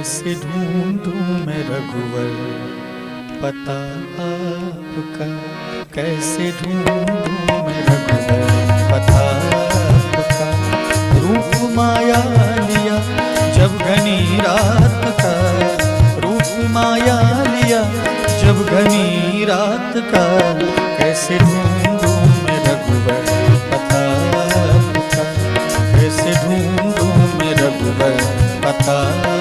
कैसे ढूंढूं मैं रघुवर पता आपका, कैसे ढूंढूं मैं रघुवर पता आपका। रूप माया लिया जब घनी रात का, रूप माया लिया जब घनी रात का, कैसे ढूंढूं मैं रघुवर पता आपका, कैसे ढूंढूं मैं रघुवर पता।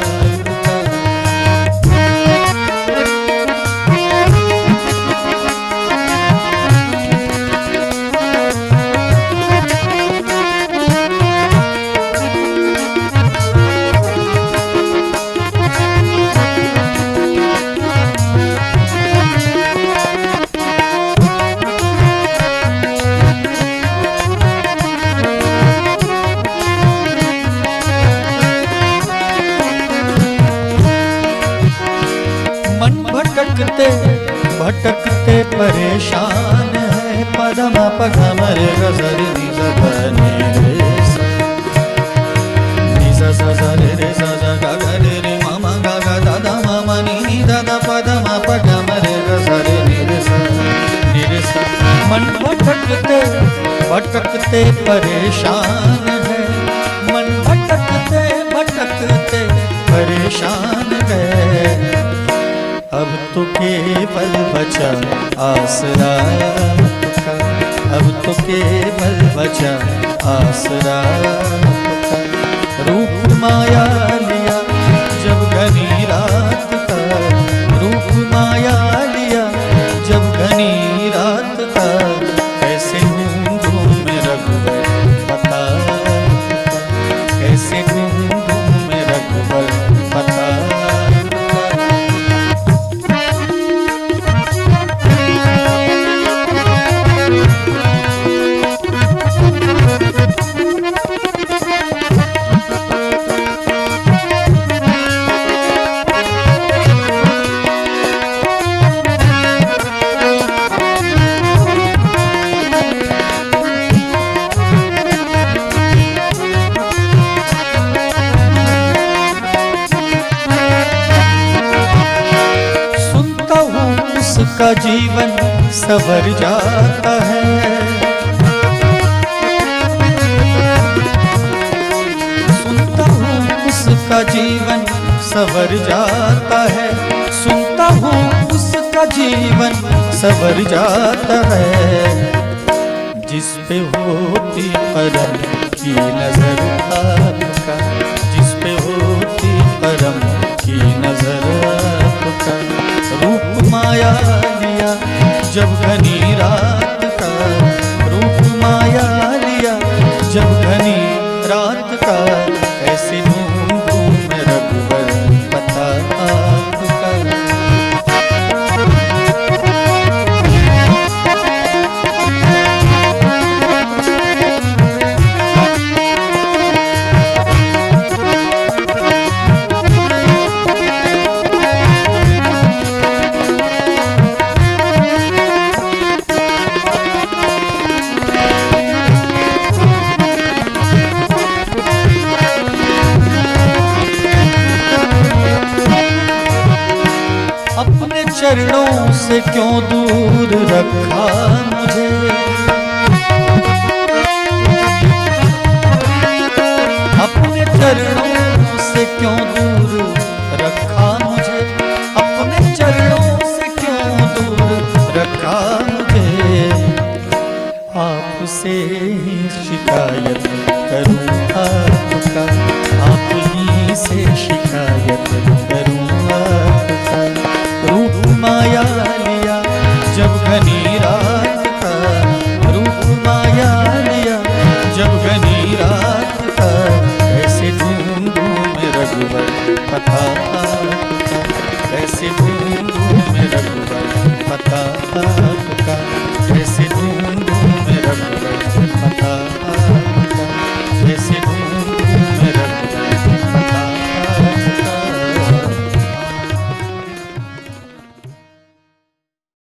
भटकते भटकते परेशान है, पदमा पगम रे गजर निजा धनी रे सा, निजा सा रे रे सा सा गा गा रे रे मामा गा गा दादा मामा नी नी दादा पदमा पगम रे गजर नी रे सा नी रे सा। मन भटकते भटकते परेशान है, मन भटकते भटकते परेशान है, अब तो केवल बचा आसरा आपका, अब तो केवल बचा आसरा आपका। रूप माया लिया जब घनी रात का, रूप माया लिया जब घनी रात का, कैसे ढूंढूं मैं रघुवर पता आपका, कैसे ढूंढूं मैं रघुवर पता। उसका जीवन सवर जाता है, सुनता हूँ उसका जीवन सवर जाता है, सुनता हूँ उसका जीवन सवर जाता है। जिस पे होती करम की नजर आपका, जिस पे होती करम की नजर आपका। रूप माया लिया जब घनी रात का, रूप माया लिया जब घनी रात का, कैसे ढूंढूं मैं रघुवर पता आपका। अपने चरणों से क्यों दूर रखा मुझे, अपने चरणों से क्यों दूर रखा मुझे, अपने चरणों से क्यों दूर रखा मुझे। आपसे ही शिकायत करूं आपका, आप ही से शिकायत